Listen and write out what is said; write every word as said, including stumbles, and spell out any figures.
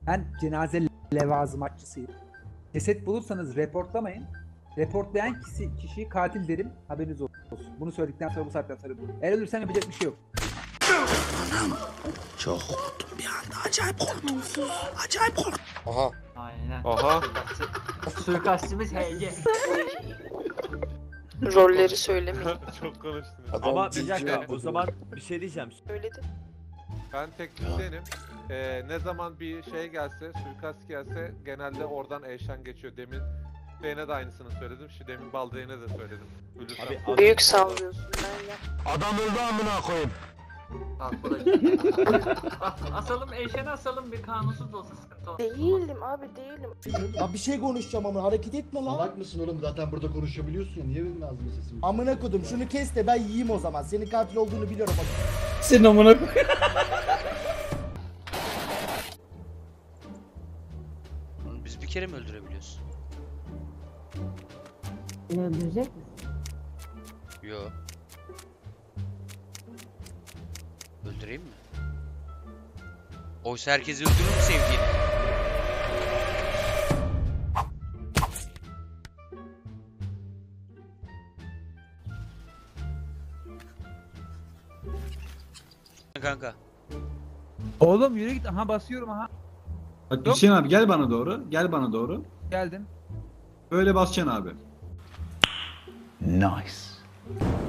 Ben cenaze levazımatçısıyım. Ceset bulursanız reportlamayın. Reportlayan kişi, kişiyi katil derim. Haberiniz olsun. Bunu söyledikten sonra bu saatten sonra. Eğer ölürsem yapacak bir şey yok. Çok korktum bir anda. Acayip korktum. Acayip korktum. Aha. Aynen. Aha. Suikastçımız H G. Rolleri söylemeyin. Çok konuştunuz. Adam Ama bir ciddi dakika yaptı. o zaman bir şey diyeceğim. Söyledi. Ben teknisyenim. Ee, ne zaman bir şey gelse, suikast gelse genelde oradan Eyşan geçiyor. Demin Beyne de aynısını söyledim. Şu demin Baldayı'na da söyledim. Ölürsem. Abi, abi- Büyük sallıyorsun ben ya. Adam öldü amına koyayım. Asalım Eyşen'i asalım bir kanunsuz da olsa sıkıntı olmaz. Değilim abi değilim. Ya bir şey konuşacağım ama hareket etme lan. Salak mısın oğlum? Zaten burada konuşabiliyorsun ya. Niye benim ağzıma sesimi? Amına kodum şunu kes de ben yiyeyim o zaman. Senin katil olduğunu biliyorum bak. Senin amına koy. Biz bir kere mi öldürebiliyoruz? Beni öldürecek misin? Yo. Öldüreyim mi? Oysa herkes öldürür mü sevdiğini? Kanka. Oğlum yürü git. Aha basıyorum aha. Bak Hüseyin abi gel bana doğru. Gel bana doğru. Geldim. Öyle basacaksın abi. Nice.